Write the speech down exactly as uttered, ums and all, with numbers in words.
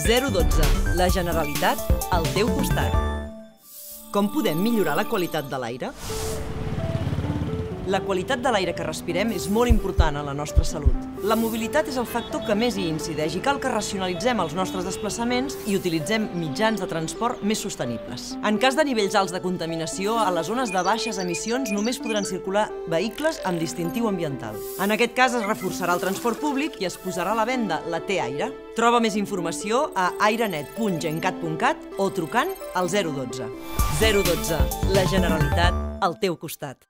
zero dotze. La Generalitat al teu costat. Com podem millorar la qualitat de l'aire? La qualitat de l'aire que respirem és molt important a la nostra salut. La mobilitat és el factor que més hi incideix i cal que racionalitzem els nostres desplaçaments i utilitzem mitjans de transport més sostenibles. En cas de nivells alts de contaminació, a les zones de baixes emissions només podran circular vehicles amb distintiu ambiental. En aquest cas es reforçarà el transport públic i es posarà a la venda la T-Aire. Troba més informació a airenet punt gencat punt cat o trucant al zero dotze. zero dotze. La Generalitat al teu costat.